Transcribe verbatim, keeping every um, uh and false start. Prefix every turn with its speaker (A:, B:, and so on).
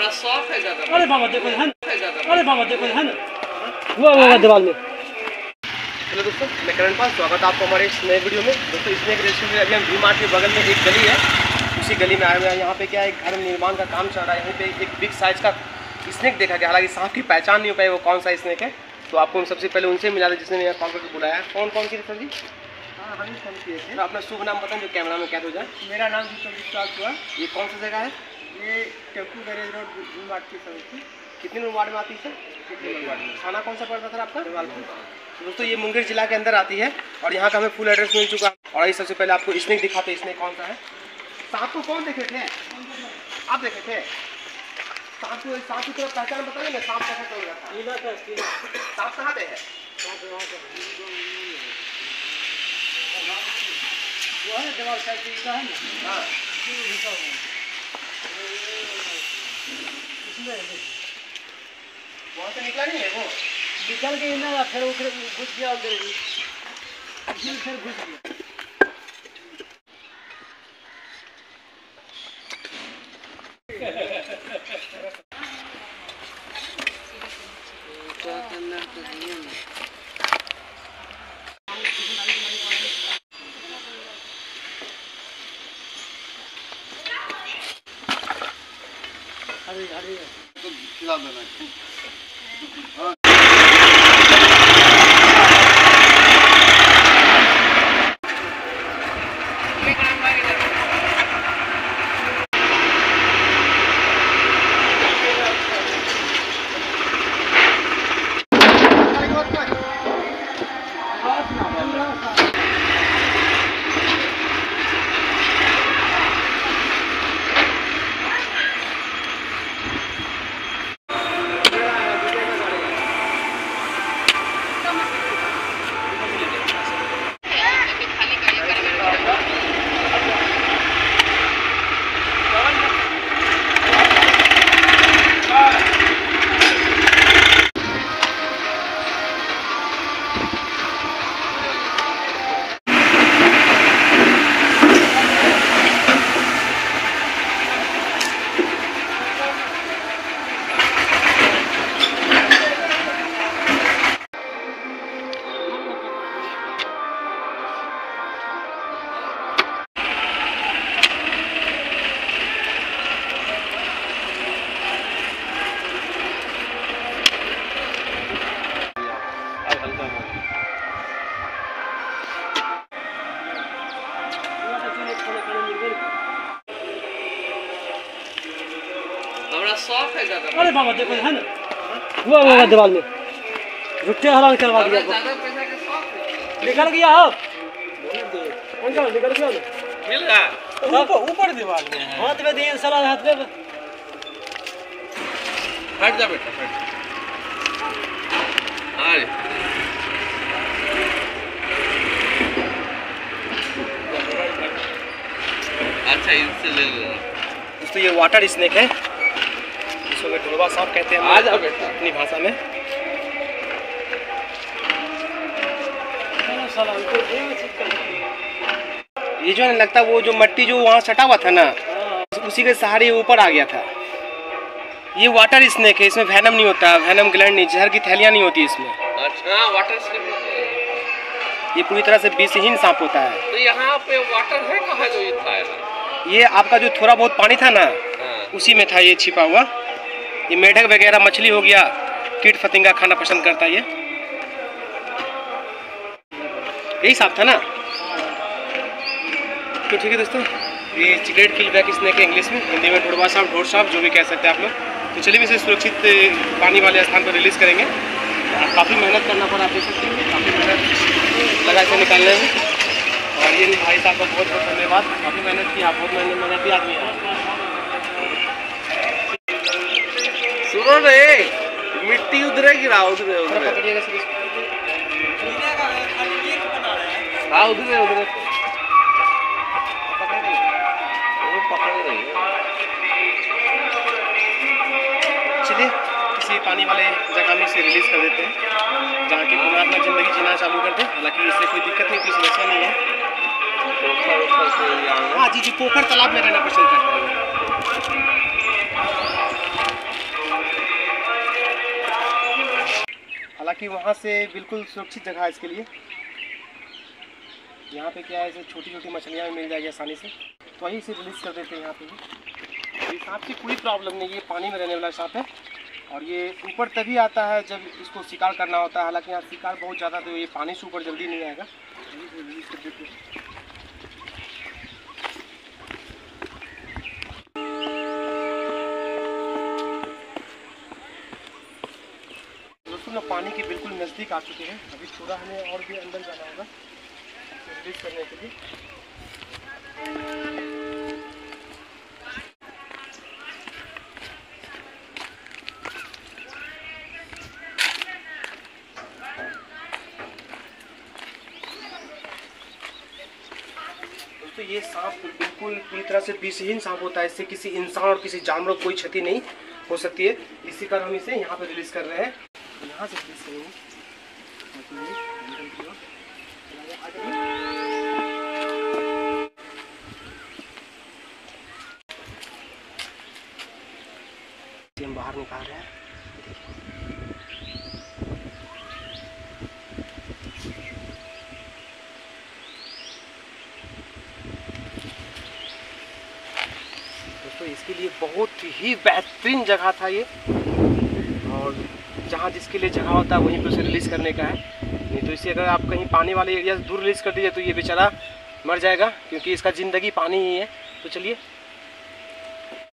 A: बड़ा सॉफ्ट है ज़्यादा।
B: अरे बाबा देखो है ना, अरे बाबा देखो है ना, हुआ हुआ दीवार में।
C: हेलो दोस्तों, मैं करण पाल, स्वागत है आपको हमारे इस नए वीडियो में। दोस्तों स्नेक रेस्टोरेंट अभी हम वी मार्ट के बगल में एक गली है, उसी गली में आए हुए हैं। यहाँ पे क्या है, घर निर्माण का काम चल रहा है। यहाँ पे एक बिग साइज का स्नेक देखा गया, हालांकि सांप की पहचान नहीं हो पाई वो कौन सा स्नेक है। तो आपको सबसे पहले उनसे मिला था जिसने यहाँ कॉल करके बुलाया। कौन कौन की सर जी? हाँ हम फोन किए थे। अपना शुभ नाम बताएं जो कैमरा में कैद हो जाए।
D: मेरा नाम विश्वास हुआ।
C: ये कौन सा जगह है?
D: ये tempo garage road V Mart की समिति।
C: कितने नंबर वार्ड में आती है सर?
D: कितने नंबर वार्ड में?
C: थाना कौन सा पड़ता था आपका? दोस्तों ये मुंगेर जिला के अंदर आती है और यहाँ का हमें फुल एड्रेस मिल चुका है। और ये सबसे पहले आपको स्नेक दिखाते हैं, स्नेक कौन सा है। सांप को कौन देखे थे? आप देखे थे? सांप को, सांप की तरफ पहचान बताइए ना, सांप कैसा चल रहा था? सांप कहाँ पे है?
D: वो है दीवार साइड का है ना।
C: हाँ वहाँ से निकला नहीं है वो?
D: निकल के ना फिर उधर घुस गया, उधर फिर घुस गया।
C: अरे अरे तो खिला देना।
A: सॉफ्ट है ज़्यादा।
B: अरे बाबा देखो है ना, हुआ हुआ दीवार में, रुट्टे हरान करवा दिया।
A: ज़्यादा पैसा के सॉफ्ट है।
B: निकल गया हो अंकल, निकल गया
A: मिल गया ऊपर ऊपर दीवार में है।
B: हाथ में दिए साला, हाथ में
A: हट जा बेटा, हट। अरे अच्छा इससे ले लो।
C: दोस्तों ये वाटर स्नेक है, इसको ढोलवा सांप कहते हैं
A: आ जाओ बेटा
C: अपनी भाषा में। ये जो है लगता है वो जो मट्टी जो वहाँ सटा हुआ था ना, उसी के सहारे ऊपर आ गया था। ये वाटर स्नेक है, इसमें वैनम नहीं होता, वैनम ग्लैंड नहीं, जहर की थैलियाँ नहीं होती इसमें।
A: अच्छा वाटर स्नेक
C: ये पूरी तरह से विषहीन सांप होता है।
A: तो यहाँ पे वाटर है कहाँ जो ये था?
C: ये आपका जो थोड़ा बहुत पानी था ना,
A: हाँ।
C: उसी में था ये छिपा हुआ। ये मेढक वगैरह मछली हो गया, कीट फतिंगा खाना पसंद करता है ये। यही सांप था ना। तो ठीक है दोस्तों, ये चिकरेट किलबैक स्नेक है इंग्लिश में, हिंदी में ढोड़वा सांप, ढोड़ सांप जो भी कह सकते हैं आप लोग। तो चलिए इसे सुरक्षित पानी वाले स्थान पर रिलीज़ करेंगे। काफ़ी मेहनत करना पड़ा, आप देख सकते हैं काफ़ी मेहनत लगा इसे निकालने में। और ये भाई साहब का बहुत बहुत धन्यवाद, काफ़ी मेहनत की, आप बहुत मेहनत मेहनती आदमी हैं।
A: सुनो रे, मिट्टी उधर गिरा, उधर उधर
C: पकड़िएगा सर इसको।
A: हाँ उधर है, उधर
C: पकड़ रही
A: वो पकड़ रही है।
C: चलिए किसी पानी वाले जगह में इसे रिलीज़ कर देते हैं, जहाँ की पुराना ज़िंदगी जीना चालू कर दें। हालांकि इससे कोई दिक्कत नहीं, कोई समस्या नहीं है।
A: पोखर उखर से
C: हाँ जी जी, पोखर तालाब में रहना पसंद करता है। ताकि वहाँ से बिल्कुल सुरक्षित जगह है इसके लिए। यहाँ पे क्या है, ऐसे छोटी छोटी मछलियाँ मिल जाएगी आसानी से, तो वहीं से रिलीज़ कर देते हैं यहाँ पे भी। ये सांप की कोई प्रॉब्लम नहीं, ये पानी में रहने वाला सांप है और ये ऊपर तभी आता है जब इसको शिकार करना होता है। हालांकि यहाँ शिकार बहुत ज़्यादा, तो ये पानी से ऊपर जल्दी नहीं आएगा। रिलीज़ कर देते हैं। दोस्तों लोग पानी के बिल्कुल नज़दीक आ चुके हैं, अभी थोड़ा हमें और भी अंदर जाना होगा रिलीज करने के लिए। दोस्तों ये सांप बिल्कुल पूरी तरह से विषहीन सांप होता है, इससे किसी इंसान और किसी जानवर को कोई क्षति नहीं हो सकती है। इसी कारण हम इसे यहाँ पे रिलीज कर रहे हैं, यहाँ से रिलीज करेंगे। हम बाहर निकाल रहे हैं। दोस्तों इसके लिए बहुत ही बेहतरीन जगह था ये, और जहाँ जिसके लिए जगह होता है वहीं पे उसे रिलीज़ करने का है। नहीं तो इसे अगर आप कहीं पानी वाले एरिया से दूर रिलीज़ कर दीजिए तो ये बेचारा मर जाएगा, क्योंकि इसका ज़िंदगी पानी ही है। तो चलिए